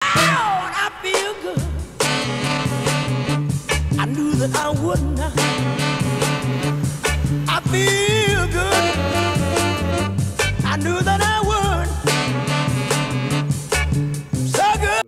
Lord, I feel good. I knew that I would not.